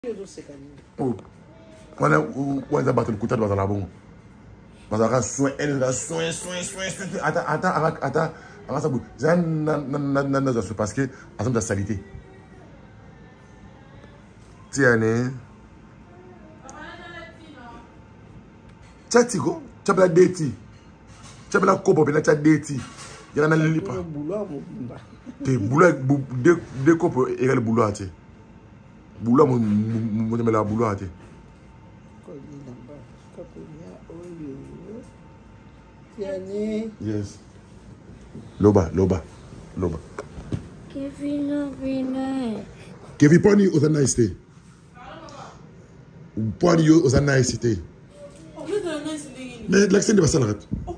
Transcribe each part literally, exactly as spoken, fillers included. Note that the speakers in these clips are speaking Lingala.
Oh, on a on a battu le couteau dans la bombe. On a soin, elle a soin, soin, soin, soin. Attends, attends, attends, attends, ça bouge. Ça n'a n'a n'a n'a pas parce que attends de la saleté. Tiens, tiens, tigo, tiens la déti, tiens la copo, puis la tiens déti. Il y en a le lipa. T'es boulot, deux deux copos égale boulot à tiens. Boulot, mon mon mon la boulot à tiens. Yes. Loba, Loba, Loba. Kevin, Kevin. Kevin, pony was a nice day. Pony was a nice day. Mais l'accent de Bassalat.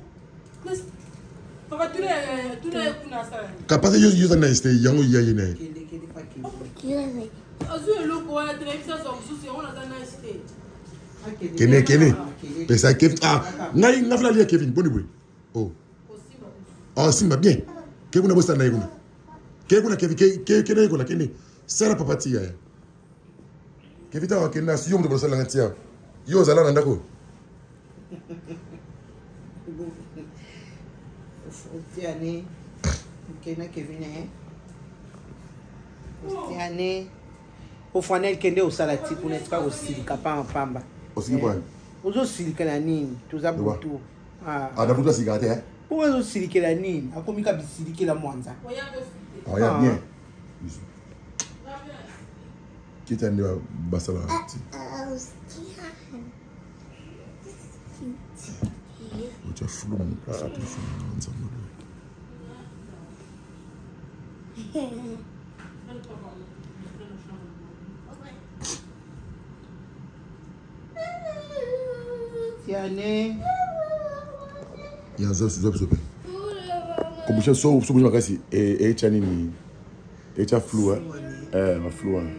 Capaz de use a nice day, young Yayne. Kene, Kene. Pesa Kevin. Ah, Nai, Nafla Kevin, bon boy. Oh. Oh, Simba, bien. Kevin a bossé Naïgouna. Kevin a Kevin, Kevin a Kevin. C'est la papatia. Kevin a Kevin, si on me bosse la tia. Yo, Zala Nandako. Tiane. Kena Kevin, hein. Tiane. Au fanel kende au salati pour n'être pas aussi capable en pamba. Aussi quoi? Ozo silika na nini? Tuza butu. Ah. Ah, d'abord la cigarette, hein? Pourquoi ozo silika na nini? Akomika bisilika la mwanza. Ah, ya bien. Qui t'a dit Basala? Tu as flou mon place, tu as flou mon ensemble. Tiane. Il y a un zop, zop, zop. Comme je suis sur le magasin, et et Tiane ni, et tu as flou, hein? Eh, ma flou, hein?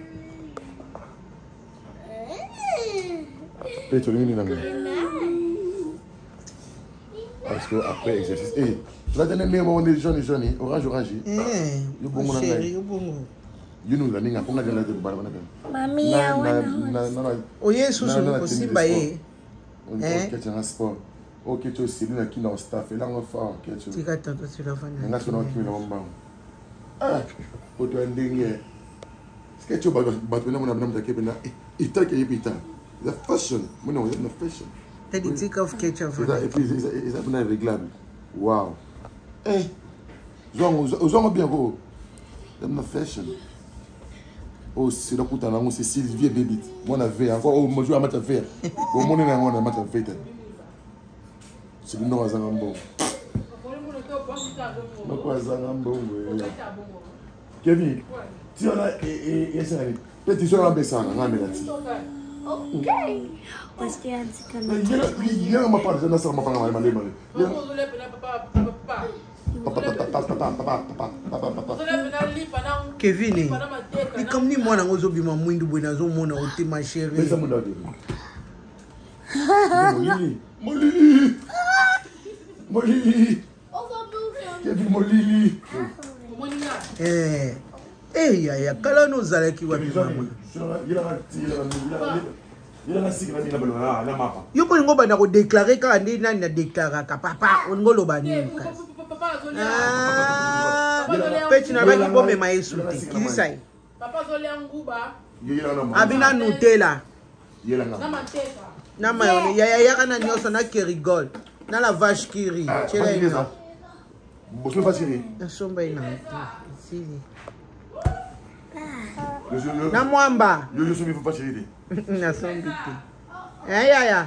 Et tu as mis dans le. Parce que après exercice, eh, la dernière moment on est jeune, jeune, orange, orange. Eh, le bon moment. Chérie, le bon. You know la ninga, comment la dernière fois Mami ya wana. Oye susu ko simba ye. Eh? Que tu as un sport. Ok, tu as aussi là qui dans staff et là on fait que tu. Tu as tant sur la fin. On a son qui là on ba. Ah, pour toi ndenge. Est-ce que tu vas battre na mona mona kebena? Il t'a que épita. La fashion, moi non, la fashion. T'as dit take off ketchup. Et puis ils ont une réglable. Wow. Eh. Zong zong bien go. La fashion. Oh, c'est là que tu as annoncé Sylvie Baby. Moi, on a fait encore. Oh, moi, je vais mettre faire. Au monde, on a mettre faire. C'est le nom à Zangambo. Non, quoi, Zangambo. Kevin, tu en as. Et et ça, peut-être tu seras baissé. On a mis là-dessus. Ok. Parce qu'il y a un petit canard. Il y a un mappa, je ne sais pas comment on va Papa, papa, papa, papa, papa, papa, papa. Kevin, ni comme ni moi, on a oublié mon mouindou, on a oublié mon thé, ma chérie. Mais ça me donne. Molili, Molili, Molili. Kevin, Molili. Eh, eh, ya ya, kala no zala ki wa mama. Il a il a il a la sigla ni la bala la mapa. Yo ko ngo bana ko déclarer ka ndi nani na déclarer ka papa on ngo lo bani ka. Ah, petit na ba ki bombe ma yesu te. Kili sai. Papa zoli nguba. Abina Nutella. Yela nga. Na mateka. Na mayone ya ya ya kana nyoso na ki rigole. Na la vache qui rit. Chela ina. Bosso facile. Na somba ina. Sili. Na na mwamba. Yo yo somi facile. Na sombi te. Eh ya ya.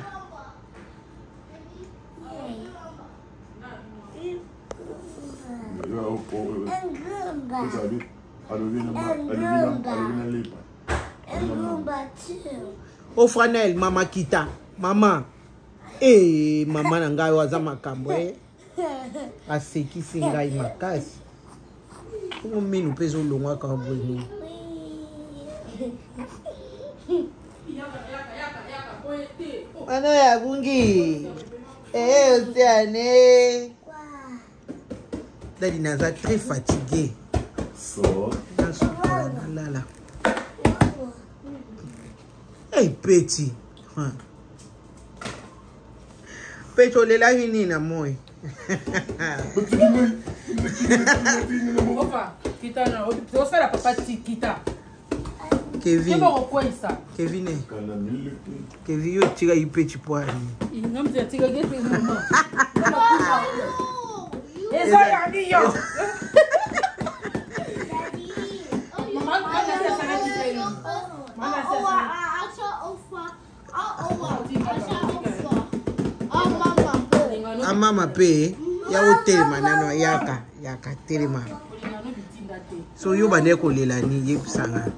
Oh Franel, mama kita, mama. Eh, mama nangai waza makambo eh. Aseki singai makasi. Como minu peso longa ka bweni. Ano ya bungi. Eh, Tiane. Daddy Naza très fatigué. So. Là. Hey, petit. Huh. Petit, on est là, il n'y a moi. Opa, kita na. Tu vas la papa kita. Kevin. Quoi ça? Kevin. Kevin, yo tira y petit poil. Il n'a pas tiré que c'est maman. Et ça y a dit yo. Maman, quand elle s'est arrêtée. Maman, A mama pe ya hotel manano yaka yaka telema. So yo bane ko lela ni yepsanga.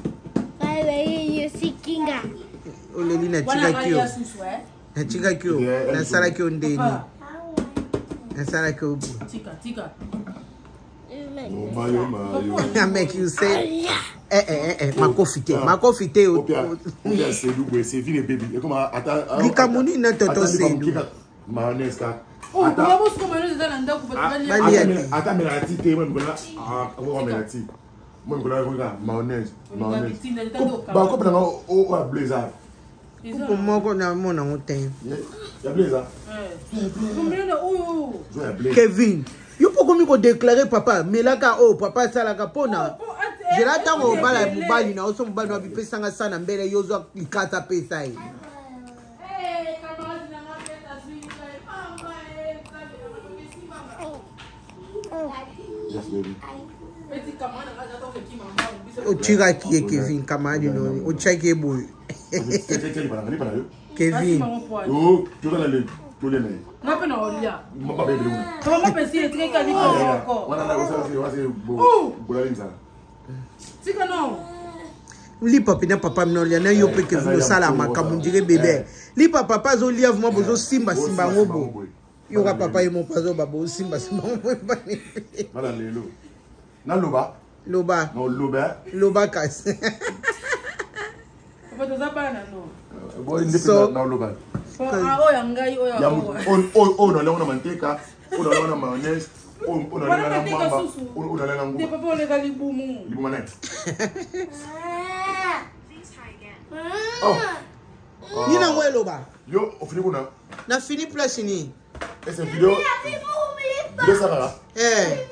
Oleli na chika kyo. Na chika kyo. Na sala kyo ndeni. Na sala kyo. Tika tika. Oh mayo mayo. I make you say eh eh eh makofite. Makofite o. Oya c'est double, c'est vie les bébés. Et comment attends. Likamuni na toto c'est. Mayonnaise ka. Oh, kuna bosi kwa mayonnaise za nanda kubali. Ata melati te moi ngola ah on melati. Moi ngola ngola mayonnaise, mayonnaise. Ba ko pena o o blazer. Ko moko na mona ngoten. Ya blazer. Eh. Combien de oh. Kevin, yo poko mi ko déclarer papa, melaka oh papa salaka pona. Je la tango bala mobali na oso mobali na bipesanga sana mbele yozo ikata pesa hii. Yes, baby. Ochira ki Kevin kamadi no. Ochira ki boy. Kevin. Oh, tu vas aller tu les mets. Na pena olia. Mama bébé. Comment penser être quelqu'un qui va encore. Wana na usa usa usa bo. Bolinza. Tika non. Li papa na papa mnolia na yo pe Kevin sala makamu ndire bébé. Li papa pas zo liave mo bozo simba simba ngobo. Yo ka papa yemo pazo babo simba simba ngobo. Mala lelo. Na loba. Loba. No loba. Loba kas. Papa to zabana no. Boy ndipenda na loba. Ah oh yangai oh ya. On on on na na manteca, on na na mayonnaise, on on na na mamba, on na na Te papa le gali bumu. Libu mané. Oh. Ni na ngwe loba. Yo, on finit kuna. Na fini place ni. Et cette vidéo. Vidéo ça va. Eh.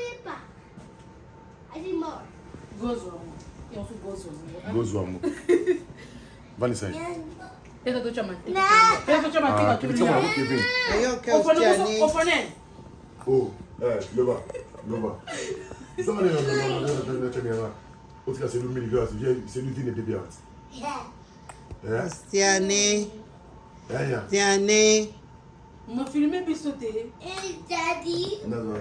Gozo. Eu sou gozo. Gozo amo. Vanessa. Eu tô chamando. Eu tô chamando tu tu amo Kevin. Ayo ke Ofonne, ofonne. Oh, eh, le bas, le bas. Ça va aller dans dans dans caméra. Au cas c'est le milieu, c'est lui qui n'est pas bien. Eh? Tiane. Eh ya. Tiane. Me filmer puis sauter. Non non.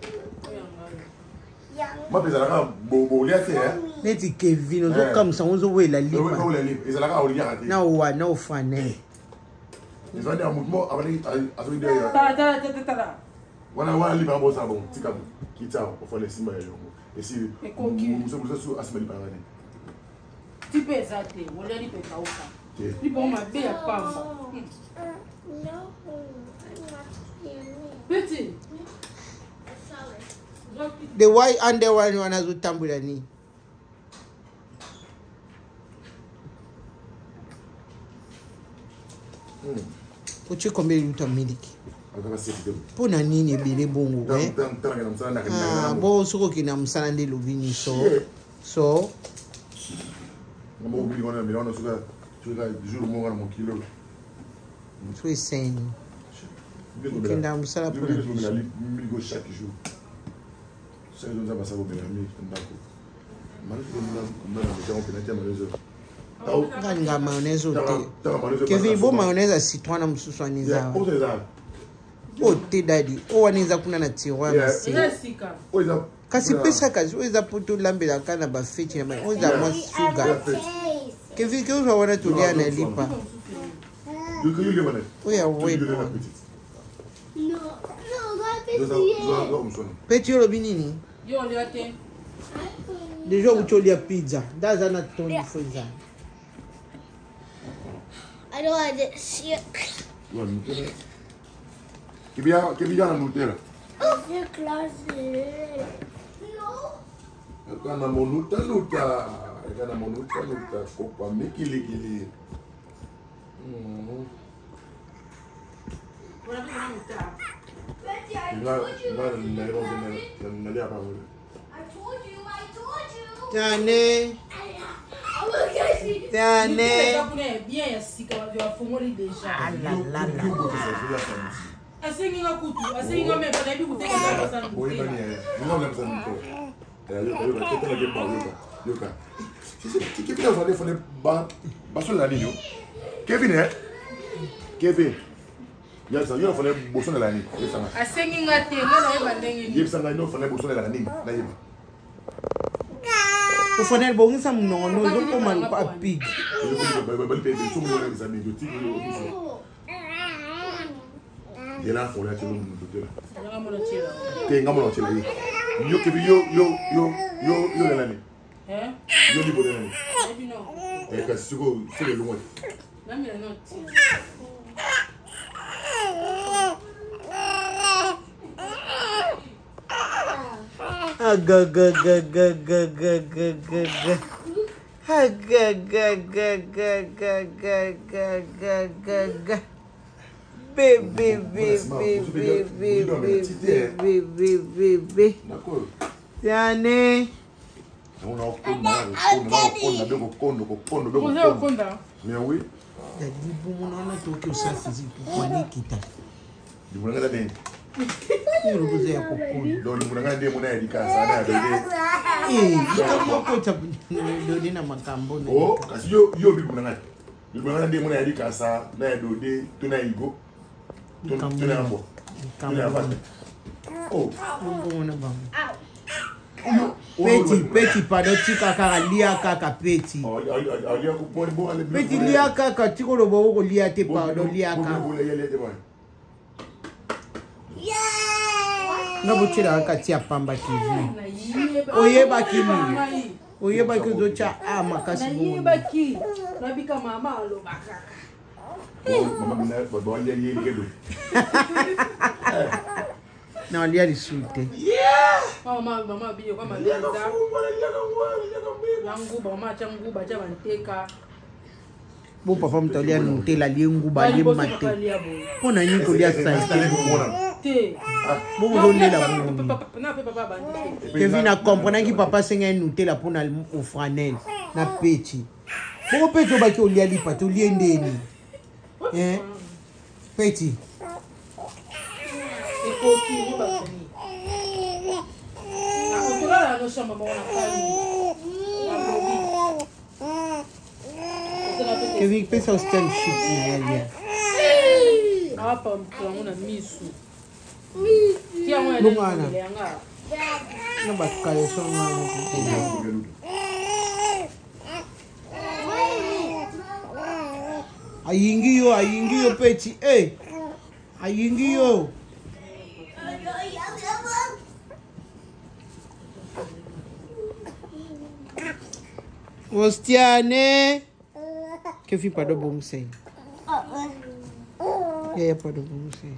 Ma pesa la bo bo lia te eh. Neti Kevin ozo comme ça ozo we la Oui, lipa. oui, les livres. Ils allaient à Olia. Na wa na ofane. Ils vont dire un mouvement avec avec des. Ta ta ta ta ta. Voilà, voilà, livre en bon ça bon. Tika qui t'a au fond les six mois. Et si nous sommes tous à se mettre par là. Tu peux exacter. On l'a dit peut pas ça. Tu peux ma belle à pamba. Petit. The white and the one wanazotambula ni. Uchi kombe luta miliki. Pona nini bile bongo eh? Ah, bo soko kina msana ndi lubini so. So. Ngamo ubili wana milano suka suka jour mo wana mo kilo. Sui sen. Kenda msana pona. Mi go chaque jour. Ça nous a passé au Bénin, ndako. Nga mayonnaise ote. Kevin bo mayonnaise citron na msusu aniza. O te daddy. O waniza kuna na tiroir na si. Kasi pesa kazi oza poto lambela kana ba feti na ba oza mo sugar. Kevin ke oza wana tulia na lipa. Oya wait. No, no, Petit yo lobi nini? Yo on l'a té. Déjà où tu lia pizza. Daza na ton friza. I don't want it. Shit. Che via che via la Nutella. Your closet. No. Kana mo Nutella Nutella. regarde mon autre, on est à Copa, mais qu'il est, qu'il est. Tiane. Tiane. Bien, si quand tu as formé déjà. Ah là là là. Assim nga kutu, assim nga me para bi kutu ka sana Boy kutu. bani ya. Não lembro se não. É, eu eu eu tenho que parar, eu cara. Que que que fazer fazer ba ba só lá ninho. Kevin é? Kevin. Ya sa yo fazer bolso na lá ninho. Assim nga te nga na ba ndengi. Yep sa não fazer bolso na lá ninho. Na yep. O Fanel bom isso não não eu tô mal para pig. Eu vou ba ba ba ba sumo na bisa ninho. Tipo eu il a fallu que nous nous doute. Que ngamo chela yi. Yo ke yo yo yo yo yo la ni. Eh? Yo li bo la ni. Maybe no. Eh ka sugo se le lomo. Na mi na not. Aga ga ga ga ga ga ga ga ga. Aga ga ga ga ga ga ga ga ga ga. Bébé, bébé, bébé, bébé, bébé, bébé, bébé. D'accord. Tiane. On a on a on a on a kondo kondo kondo Vous avez konda. Mais oui. Dadi bumu na to ke sa sisi kwa ni kita. Di mo ngala den. Ni ro buze ko ko. Do ni mo ngala den mo na edika sa na do de. Eh, ko ko ta do ni na makambo na. Oh, kasi yo yo bi mo ngala. Di mo ngala den mo na edika sa na do de to na igo. To to na ambo. Kambo. Oh, Bumu na bang. Peti, peti, pardon, tika kaka lia kaka peti. oh, alia ko bon bon ale. Peti lia kaka tiko lo bo ko lia te pardon lia kaka. Nga buchira kati ya pamba kivi. Oyeba kimi. Oyeba kizo cha a makasi bo. Oyeba ki. Nabika mama alo bakaka. Oh, mama bina bo alia ye kedo. Na alia risute. Mama mama biyo kama leza. Yangu mama changu bacha banteka. Bo papa mtalia nutela liengu ba limate. Pona nyi ko lia sai. Te. Bo bo lela bo. Na pe papa banteka. Kevin a comprendre que papa senga nutela pona au franel na peti. Bo peti ba ki olia lipa to lie ndeni. Eh? Peti. Ekoki ni basani. Na otola no shamba mwana kali. Kevin pensa o stand shit na alia. Hapa mtu na misu. Kia mwana Lungana. yanga. Na ba kale so ngana ko. Ayingi yo, ayingi yo peti. Eh. Ayingi yo. Ostiane. Que fi pas de bon sei. Ya ya pas de bon sei.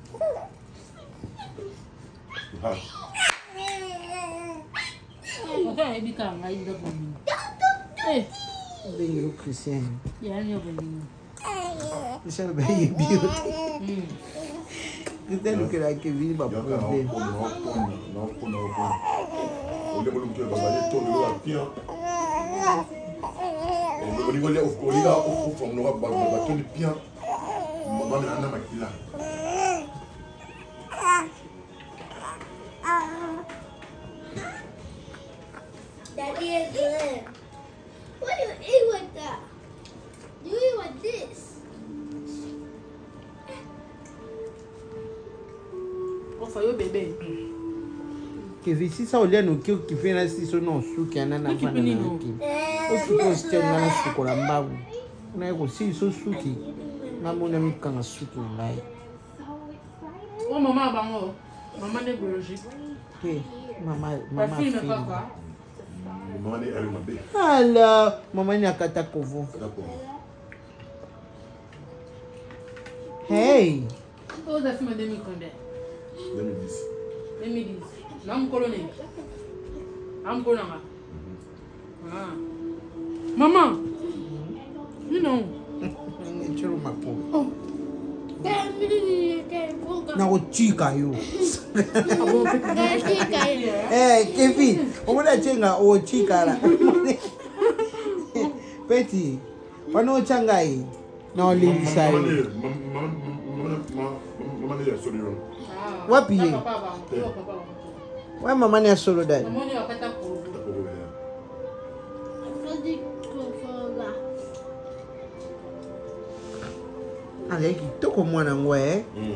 Oka ebika ngai ndo bomi. Eh, Bem o Cristiano. ya ni bomi. Deixa eu bem bio. Mm. Cristiano que era que vi ba problem. Daddy is good. What do you eat with that? You eat with this. Ofa yo bebe. Que vi si sa olha no que o que fez nesse so não su que ana na Que bana menino? aqui. O que você na su ko lambabu. Na ko si so su que na mona mi kan su que lai. O mama bango. Mama ne biologie. Que mama Ma mama fille me filho. papa. Ala, mama ni akata kovo. Hey, O da fima demi konde. Demi dis. Nam kolone. Am kolonga. Ah. Maman. Non. Oh. Na ochika yo. Eh, Kevin, omona chenga ochika la. Peti, wano changai na olilisa yo. Mama ni solo. Wapi ye? Why mama ni solo dad? Mama ni wakata ko. Ale kitoko mwana ngwe. Mm.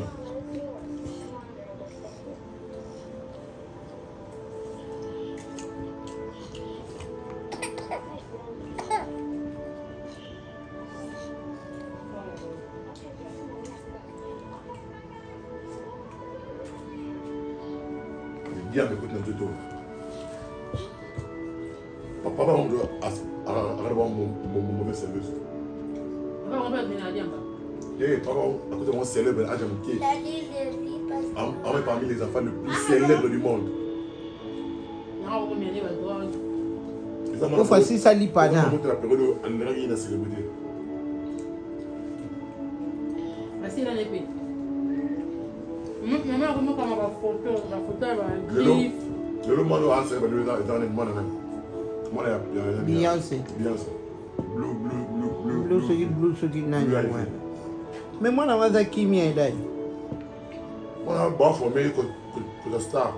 Bien écoute notre tour. Papa va on doit avoir mon mauvais service. Papa on va venir à Diamba. Eh, papa, à côté de mon célèbre Adam K. On est parmi les enfants les plus célèbres du monde. Au facile ça lit pas na. La période où on a une célébrité. Merci la l'épée. Maman comment comment la photo, la photo va griffe. Le monde a célébré dans les mois même. Moi il y a Beyoncé. Beyoncé. Blue blue blue blue. Blue so you blue so you nine. Mais moi na waza kimia dai. On a bon formé que que la star.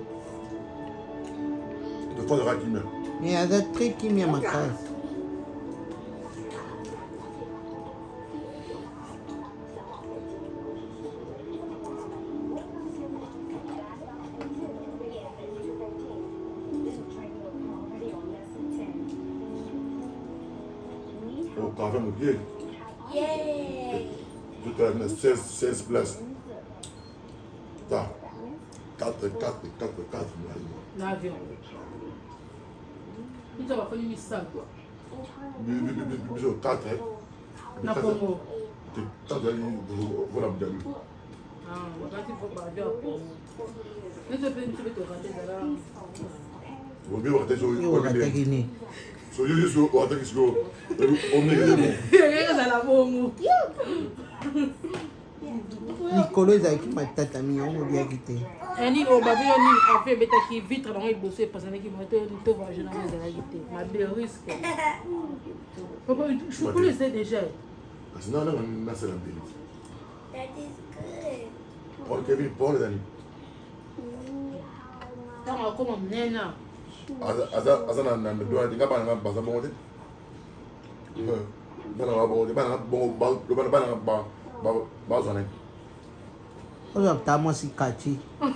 De fois de rakimia. Mais ada très kimia makasi. Oh, t'avais mon pied. Yeah. Tu as seize, seize places. T'as quatre, quatre, quatre, quatre. L'avion. Il t'a fallu mis ça quoi. Bisous, quatre. Na Congo. Quatre, voilà, bien. Ah, wakati faut pas dire Congo. Ne te peux tu peux te rater là. Vous voulez voir tes choses. Yo watakini. So you just go or take it go. Omni le. Yeye za la bongo. Nicolo ezaki matata miongo dia kite. Eni o babi oni a fait beta qui vitre dans les bosser parce que qui moto to va je na za la kite. Ma be risque. Papa, je connais ça déjà. Parce que non non na c'est la télé. That is good. Paul Kevin Paul Dani. Kama kama mnena. Aza aza aza na na doa dinga bana na baza bongo te. Bana ba bongo te bana bongo ba bana bana ba ba ba zone. Ozo tamo si kachi.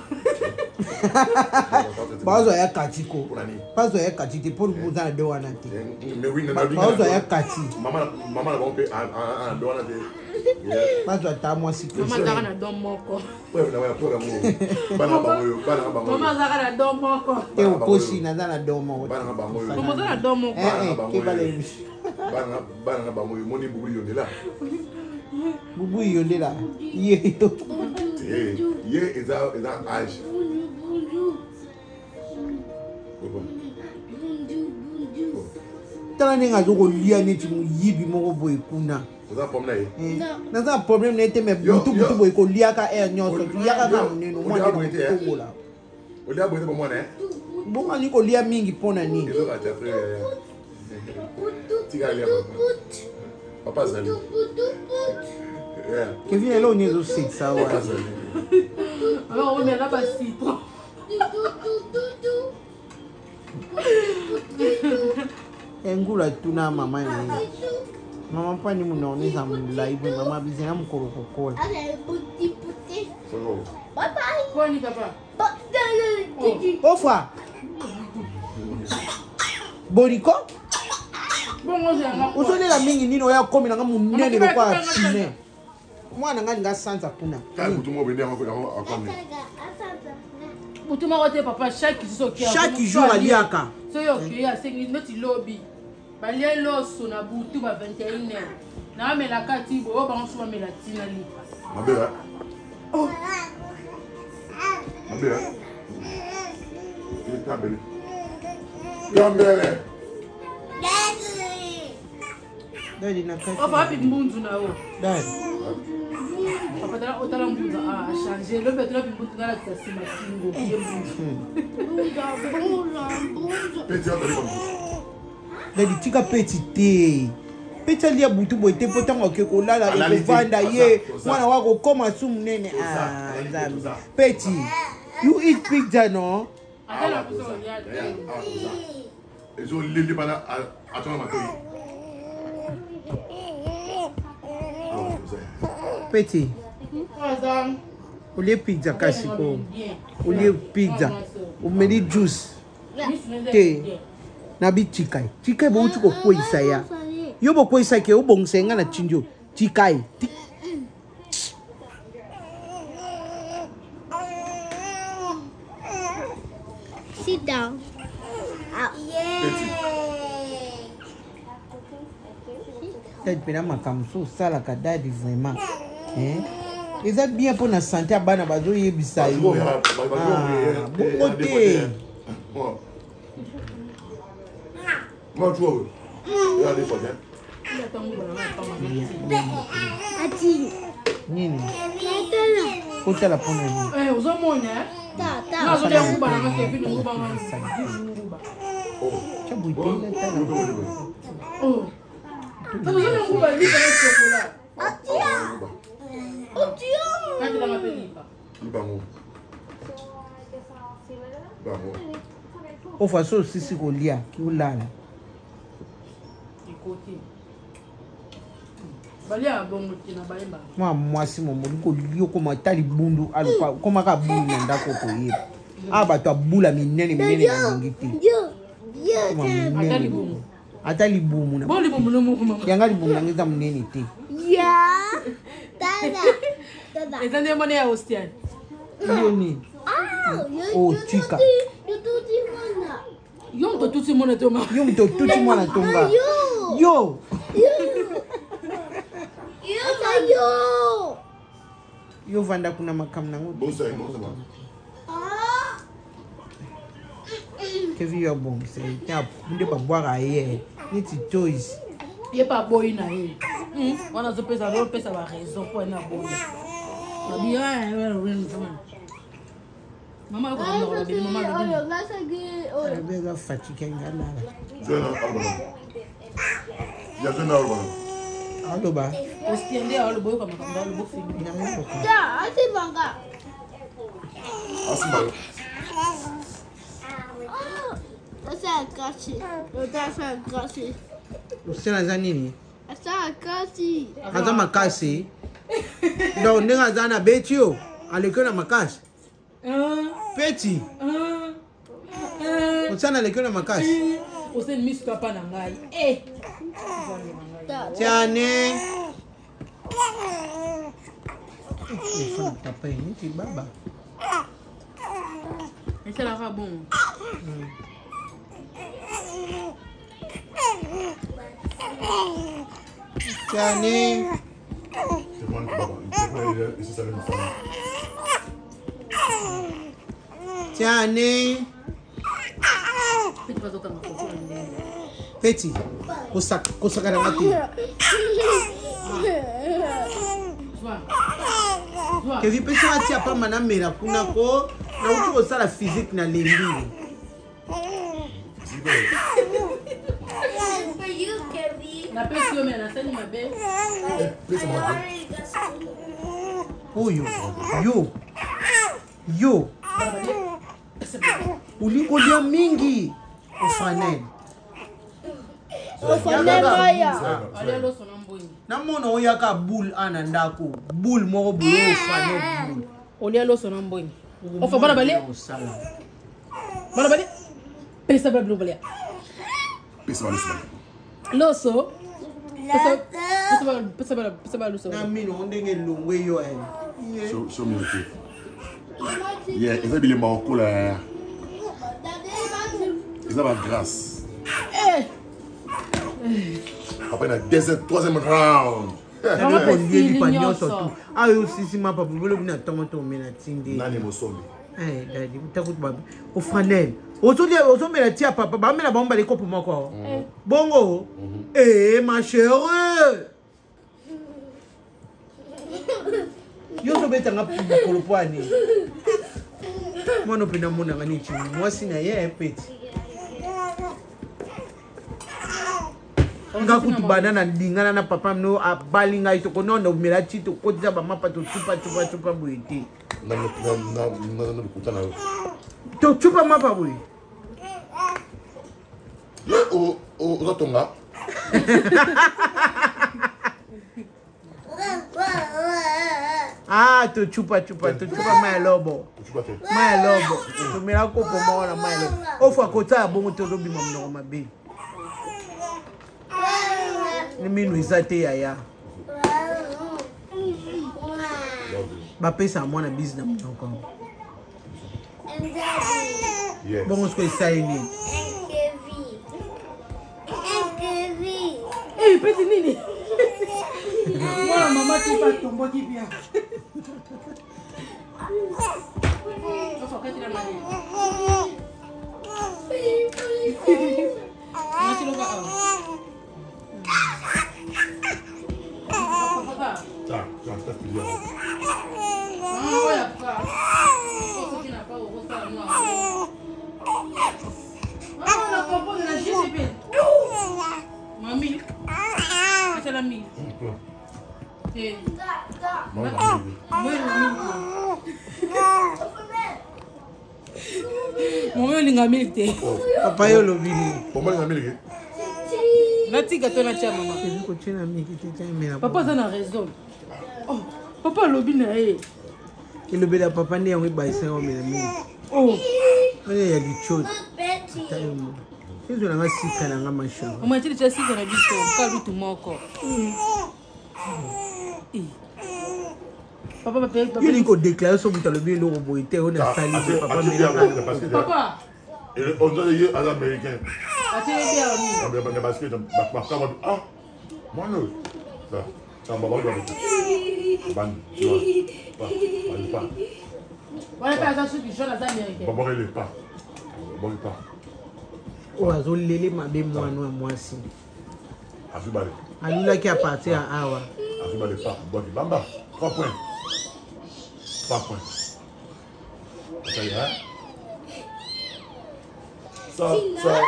Bazo ya kachi ko. Bazo ya kachi te pour vous dans doa na te. Mais oui, na bazo ya kachi. Mama mama na bombe a a doa na te. Bazo tamo si ko. Mama zaka na dom moko. Ouais, na wa pour mo. Bana ba mo, bana ba mo. Mama zaka na dom moko. Te o posi na na dom moko. Bana ba mo. Mama zaka na dom moko. Eh eh, ke bale. Bana bana ba mo, moni bubu yo de là. Bubu yo de là. Ye yo. Eh, ye is that is that age. Tala ninga zoko lia ni timu yibi moko boy kuna. Oza problème na ye. Na za problème na ete me butu butu boy ko lia ka e nyoso. Lia ka ka muneno mo ni ko la. O lia boy te bon né. Bon ani ko lia mingi pona ni. Eso va te faire. Tiga lia. Papa zali. Yeah. Kevin elo nyezo six sawa. Papa zali. Alors on met là bas citron. Engula tuna mama ni. Mama pani munaoneza mlaibu mama bizena mkoro kokola. Okay, puti puti. Solo. Bye bye. Quoi ni papa? Ofa. Boriko? Bon on j'ai Usone la mingi nino ya komi na ngamu nene lo kwa chine. Mwana ngani nga sanza kuna. Quand tout le monde venait encore encore. Pour tout le monde papa chaque jour qui Chaque jour aliaka. So yo ki ya sengi noti lobby. Ba le lo so na butu ba vingt et une heures. Na me la kati bo ba on so me la tinali. Ma belle. Oh. Ma belle. Il est belle. Il est belle. Daddy na kati. On va faire mbunzu na o. Daddy. Papa tala otala mbunzu a changer. Le betre le mbunzu na la tasi matingo. Petit on comme Daddy tika petit te. Petit lia butu boy te potanga ke ko lala e ko vanda ye. Mwana wako koma su munene. Ah, nzambi. Petit. You eat pizza no? Atala kuso ya. Ils ont l'île pendant attends ma fille. Petit. Au lieu pizza kashiko. Au lieu pizza. Au meli juice. Te. Nabi chikai. Chikai bo uchuko kwa isaya. Yo bo kwa isaya ke ubong senga na chinjo. Chikai. Sit down. Daddy pena makamso sala ka daddy vraiment. Eh? Eza bien pour na santé abana bazo yebisa yo. Ah, bon côté. Moi tu vois. Regardez fois bien. Ati. Nini? Tata. Kota la pona ni. Eh, uzomonya. Tata. Na zo le nguba na ke vini nguba ma. Chabu ite tala. Oh. Tata zo le nguba ni ba chocolat. Atia. Atia. Kati la mapelipa. Bango. Bango. O façon sisi ko lia ki ulala. Ikoti. Balia bongo tina baimba. Mwa mwasi momo ko lio ko matali bundu alupa ko maka bundu ndako ko yeba. Aba to bula minene minene na ngiti. Yo. Yo. Atali bongo. Atali bumu na. Boli bongo no mo. Yangali bumu na ngita munene te. Ya. Tata. Tata. Etande mone ya hostian. Yo ni. Ah, Oh, chica. Yo tuti mana. Yo mto tuti mone to ma. Yo mto tuti mwana tonga. Yo. Yo. Yo. Yo. Yo. Yo vanda kuna makam na ngoto. Bon ça, bon ça va. Ah. Kevi yo bon c'est ya nde pa boire aye. Ni ti toys. Ye pa boy na ye. Hmm, wana zo pesa ro pesa ba raison pour na boy. Na bien, ouais, ouais. Mama ko na ro bi mama lo bi. Ngasa ge. Oh. Bega fatike ngala. Jeune Alban. Il y a jeune Alban. Allo ba. Hostian de alo boy ko ma ko lo bo fi. Da, ati banga. Asimba. Asa kachi. Asa kachi. Usena za nini? Asa kachi. Aza makasi. Ndo ndenga zana betio. Alekyo na makasi. Ah. Peti. Ah. Ah. Usana alekyo na makasi. Osen miss papa na ngai. Eh. Tiane. Fana papa ni ti baba. Essa là va bon. Tiane. C'est moi le baba. Il se savait une femme. Tiane. Peti fazo kama foto ndeni. Peti. Kosa kosa kana mati. Zwa. Zwa. Kevi pesa ati apa mana mera kuna ko na uti kosala physique na lembi. For you, Kevin. Na pesi yo me na sani mabe. Pesa moi. Oyo. Yo. Yo. Uliko dia mingi. Ofanel. Ofanel maya. Ale lo sona mbonyi. Na mona oyaka boule ana ndako. Boule moko boule ofanel boule. Ole lo sona mbonyi. Ofa bana bale. Bana bale. Pesa bale blu bale. Pesa moi. Loso. Pesa pesa bale pesa bale pesa bale loso. Na mino ndenge longwe yo eh. Show show me okay. Yeah, ils ont bien les Marocco là. Ils ont la grâce. Eh. Après la deuxième, troisième round. Nani ko lieli pa nyonso tu. Ayo sisi mapa bubolo bina tomato mena tindi. Nani mo sombi. Eh, daddy, utakut babi. Ofanel, Aujourd'hui, aujourd'hui, la tia papa, bah mais la bombe les copains moi quoi. Bongo. Eh ma chérie. Yo to beta nga pour poani. Moi no pena mona ngani chi. Moi sina ye peti. Nga kutu banana lingana na papa no abali nga itoko no no mela chi to koza ba mapa to tupa tupa tupa buiti. Na na na na na kutana. To tupa mapa bui. Yo o o rotonga. Ah, tu chupa chupa, tu chupa mai lobo. Mai lobo. Tu mira ko po mo na mai lobo. O fa ko ta bongo to robi mo no mabe. Ni minu izate ya ya. Ba pesa mo na business mo ko. Yes. Bongo sko sai ni. Eh, petit nini. Moi, maman, tu vas tomber qui vient. Mami, c'est la mie. Mon linga milité. Papa yo lobini. Papa linga milité. Nati gato na tia maman. Ko chena mi ki tia mena. Papa ça na raison. Oh, papa lobina eh. Ki lobela papa ndi yango ba isa o mena mi. Oh. Mene ya dichot. Tayo. Hizo na ngasika na ngama shamba. Mama chili cha sika na biso, ka bitu moko. Papa papa papa. Yuli ko déclarer so buta lobi ndo boité on a sali papa mena. Papa. Et on doit y aller à l'américain. Atire bien ami. Ah ben ben parce que ma femme ah moi non. Ça ça va pas bien. Ban. Pas. Pas. Voilà pas ça qui joue à l'américain. Bon il est pas. Bon il pas. O azolele mabe mwana wa mwasi. Afibale. Alula ki a partir à awa. Afibale pas. Bon bamba. trois points. trois points. Ça y est. Ça ça.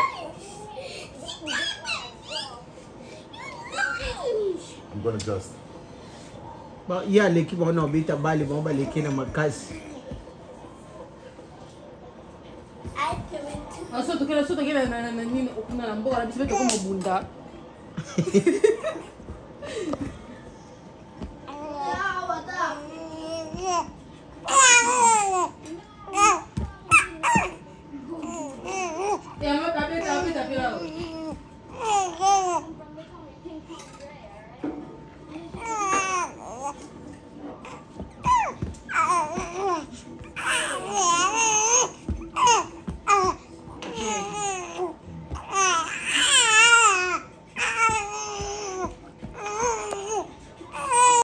I'm gonna just. Ba ya l'équipe on obita bali bon ba leki na makasi. Aso to kila so to kila na na nini okuna na mboga na bisebe to kama bunda.